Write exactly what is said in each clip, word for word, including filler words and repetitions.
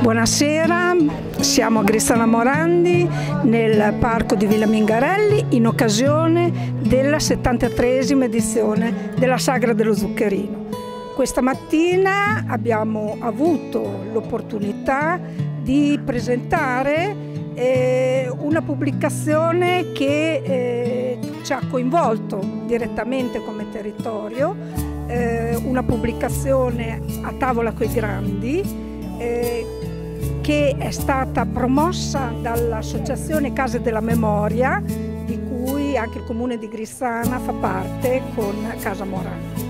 Buonasera, siamo a Grizzana Morandi nel parco di Villa Mingarelli in occasione della settantatreesima edizione della Sagra dello Zuccherino. Questa mattina abbiamo avuto l'opportunità di presentare eh, una pubblicazione che eh, ci ha coinvolto direttamente come territorio, eh, una pubblicazione a tavola coi grandi, eh, che è stata promossa dall'Associazione Case della Memoria, di cui anche il Comune di Grizzana fa parte con Casa Morandi.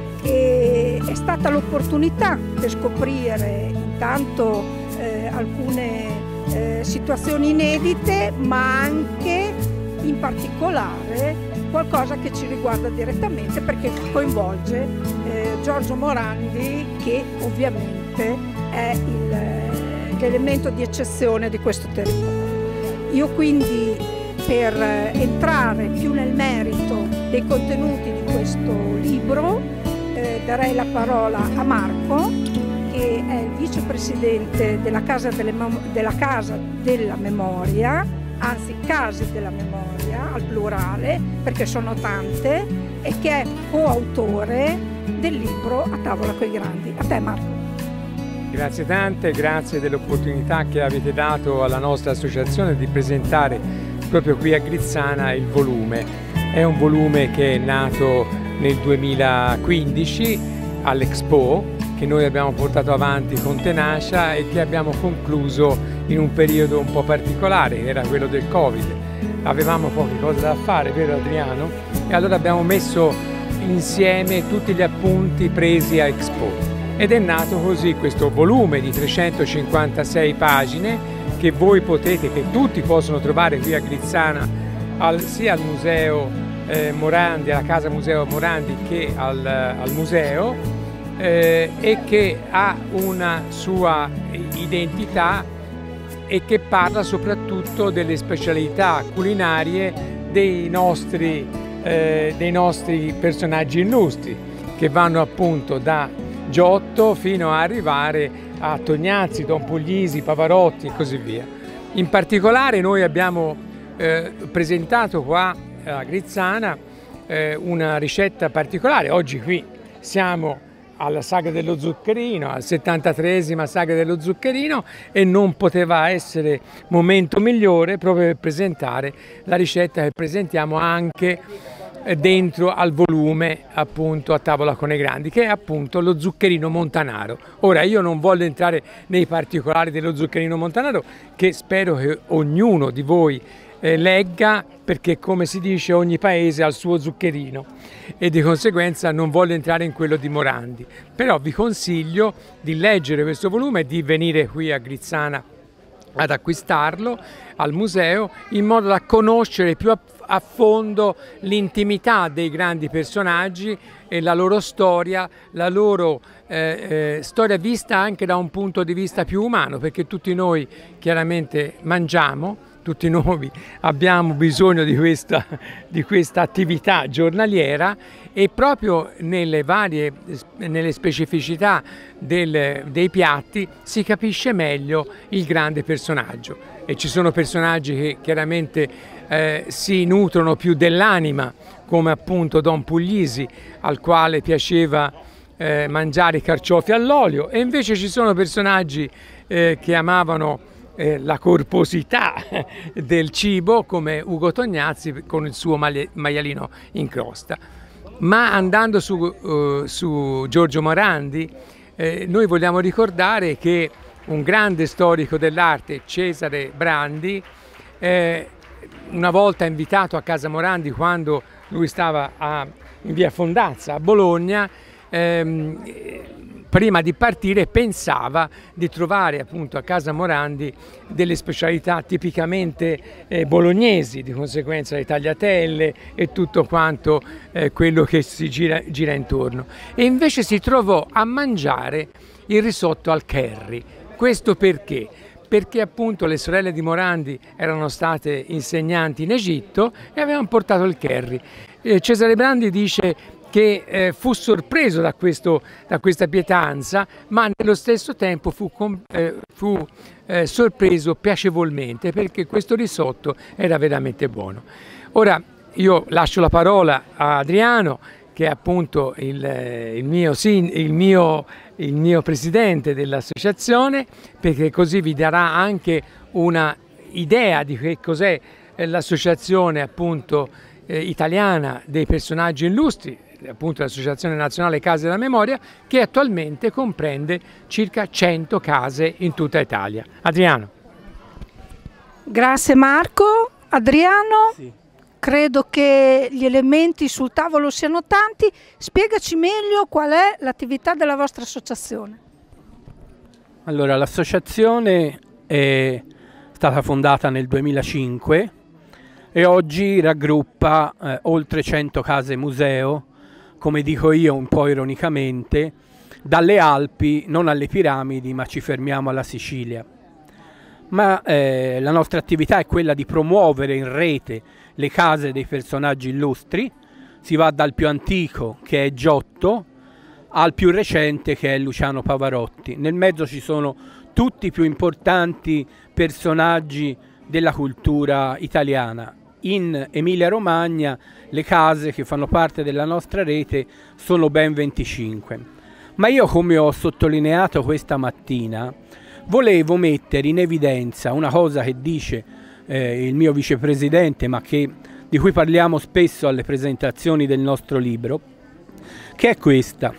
E è stata l'opportunità per scoprire intanto eh, alcune eh, situazioni inedite, ma anche in particolare qualcosa che ci riguarda direttamente, perché coinvolge eh, Giorgio Morandi, che ovviamente è il l'elemento di eccezione di questo territorio. Io quindi, per entrare più nel merito dei contenuti di questo libro, eh, darei la parola a Marco, che è il vicepresidente della Casa, delle, della Casa della Memoria, anzi Case della Memoria al plurale, perché sono tante, e che è coautore del libro A tavola coi grandi. A te, Marco. Grazie tante, grazie dell'opportunità che avete dato alla nostra associazione di presentare proprio qui a Grizzana il volume. È un volume che è nato nel duemilaquindici all'Expo, che noi abbiamo portato avanti con tenacia e che abbiamo concluso in un periodo un po' particolare, che era quello del Covid. Avevamo poche cose da fare, vero Adriano? E allora abbiamo messo insieme tutti gli appunti presi a Expo. Ed è nato così questo volume di trecentocinquantasei pagine che voi potete, che tutti possono trovare qui a Grizzana, al, sia al Museo eh, Morandi, alla Casa Museo Morandi, che al, al museo, eh, e che ha una sua identità e che parla soprattutto delle specialità culinarie dei nostri, eh, dei nostri personaggi illustri, che vanno appunto da Giotto fino a arrivare a Tognazzi, Don Puglisi, Pavarotti e così via. In particolare noi abbiamo eh, presentato qua a Grizzana eh, una ricetta particolare. Oggi qui siamo alla Sagra dello Zuccherino, alla settantatreesima Sagra dello Zuccherino, e non poteva essere momento migliore proprio per presentare la ricetta che presentiamo anche dentro al volume appunto A tavola con i grandi, che è appunto lo zuccherino montanaro. Ora io non voglio entrare nei particolari dello zuccherino montanaro, che spero che ognuno di voi eh, legga, perché come si dice ogni paese ha il suo zuccherino e di conseguenza non voglio entrare in quello di Morandi, però vi consiglio di leggere questo volume e di venire qui a Grizzana ad acquistarlo al museo, in modo da conoscere più a, a fondo l'intimità dei grandi personaggi e la loro storia, la loro eh, eh, storia vista anche da un punto di vista più umano, perché tutti noi chiaramente mangiamo, tutti noi abbiamo bisogno di questa, di questa attività giornaliera, e proprio nelle varie nelle specificità del, dei piatti si capisce meglio il grande personaggio. E ci sono personaggi che chiaramente eh, si nutrono più dell'anima, come appunto Don Puglisi, al quale piaceva eh, mangiare i carciofi all'olio, e invece ci sono personaggi eh, che amavano Eh, la corposità del cibo, come Ugo Tognazzi con il suo maialino in crosta. Ma andando su, uh, su Giorgio Morandi, eh, noi vogliamo ricordare che un grande storico dell'arte, Cesare Brandi, eh, una volta invitato a Casa Morandi quando lui stava a, in via Fondazza a Bologna, ehm, prima di partire pensava di trovare appunto a Casa Morandi delle specialità tipicamente eh, bolognesi, di conseguenza le tagliatelle e tutto quanto eh, quello che si gira, gira intorno. E invece si trovò a mangiare il risotto al curry. Questo perché? Perché appunto le sorelle di Morandi erano state insegnanti in Egitto e avevano portato il curry. Eh, Cesare Brandi dice che eh, fu sorpreso da, questo, da questa pietanza, ma nello stesso tempo fu, eh, fu eh, sorpreso piacevolmente, perché questo risotto era veramente buono. Ora io lascio la parola a Adriano, che è appunto il, il, mio, il, mio, il mio presidente dell'associazione, perché così vi darà anche una idea di che cos'è l'associazione appunto eh, italiana dei personaggi illustri, appunto l'Associazione Nazionale Case della Memoria, che attualmente comprende circa cento case in tutta Italia. Adriano. Grazie Marco. Adriano, sì. Credo che gli elementi sul tavolo siano tanti. Spiegaci meglio qual è l'attività della vostra associazione. Allora, l'associazione è stata fondata nel duemilacinque e oggi raggruppa eh, oltre cento case museo, come dico io un po' ironicamente, dalle Alpi, non alle piramidi, ma ci fermiamo alla Sicilia. Ma eh, la nostra attività è quella di promuovere in rete le case dei personaggi illustri. Si va dal più antico, che è Giotto, al più recente, che è Luciano Pavarotti. Nel mezzo ci sono tutti i più importanti personaggi della cultura italiana. In Emilia-Romagna le case che fanno parte della nostra rete sono ben venticinque. Ma io, come ho sottolineato questa mattina, volevo mettere in evidenza una cosa che dice eh, il mio vicepresidente, ma che, di cui parliamo spesso alle presentazioni del nostro libro, che è questa.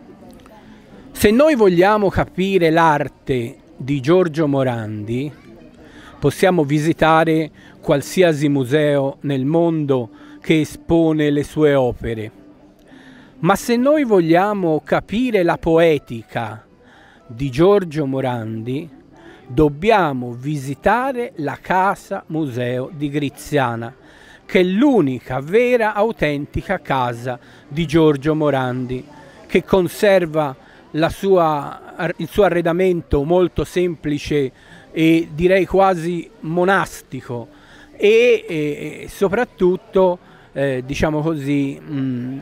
Se noi vogliamo capire l'arte di Giorgio Morandi, possiamo visitare qualsiasi museo nel mondo che espone le sue opere. Ma se noi vogliamo capire la poetica di Giorgio Morandi, dobbiamo visitare la Casa Museo di Griziana, che è l'unica vera autentica casa di Giorgio Morandi, che conserva la sua, il suo arredamento molto semplice e direi quasi monastico e, e soprattutto eh, diciamo così mh,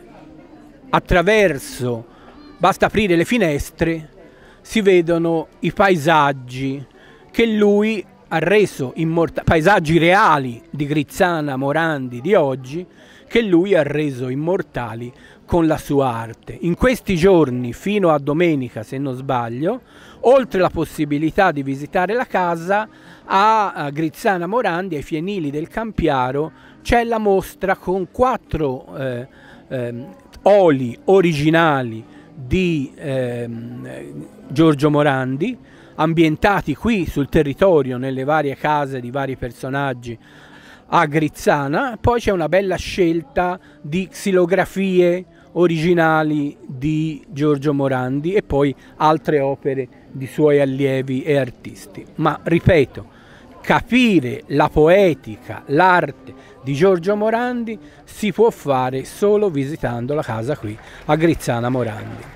attraverso, basta aprire le finestre, si vedono i paesaggi che lui ha reso immortali, paesaggi reali di Griziana Morandi di oggi, che lui ha reso immortali con la sua arte. In questi giorni, fino a domenica se non sbaglio, oltre la possibilità di visitare la casa, a Griziana Morandi, ai Fienili del Campiaro, c'è la mostra con quattro eh, eh, oli originali di eh, Giorgio Morandi, ambientati qui sul territorio, nelle varie case di vari personaggi a Griziana. Poi c'è una bella scelta di xilografie originali di Giorgio Morandi e poi altre opere di suoi allievi e artisti. Ma ripeto, capire la poetica, l'arte di Giorgio Morandi si può fare solo visitando la casa qui a Griziana Morandi.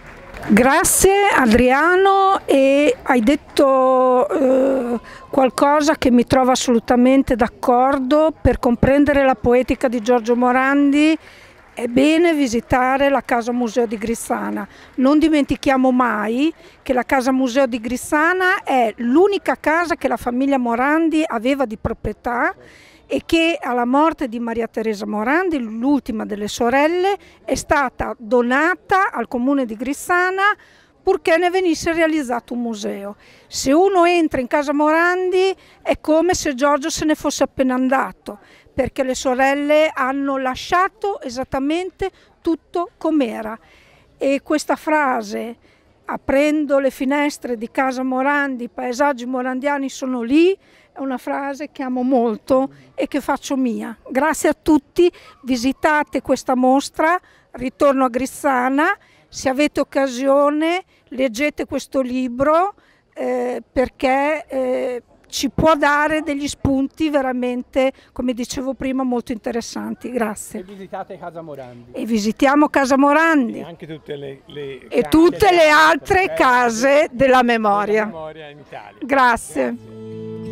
Grazie Adriano, e hai detto eh, qualcosa che mi trovo assolutamente d'accordo. Per comprendere la poetica di Giorgio Morandi è bene visitare la Casa Museo di Griziana. Non dimentichiamo mai che la Casa Museo di Griziana è l'unica casa che la famiglia Morandi aveva di proprietà e che alla morte di Maria Teresa Morandi, l'ultima delle sorelle, è stata donata al comune di Griziana purché ne venisse realizzato un museo. Se uno entra in Casa Morandi è come se Giorgio se ne fosse appena andato, perché le sorelle hanno lasciato esattamente tutto com'era. E questa frase, aprendo le finestre di Casa Morandi, i paesaggi morandiani sono lì, è una frase che amo molto e che faccio mia. Grazie a tutti, visitate questa mostra, Ritorno a Griziana, se avete occasione leggete questo libro eh, perché eh, ci può dare degli spunti veramente, come dicevo prima, molto interessanti. Grazie. E visitate Casa Morandi. E visitiamo Casa Morandi. E anche tutte le, le e tutte le altre case della memoria. Della memoria in Italia. Grazie.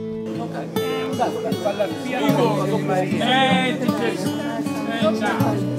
Grazie.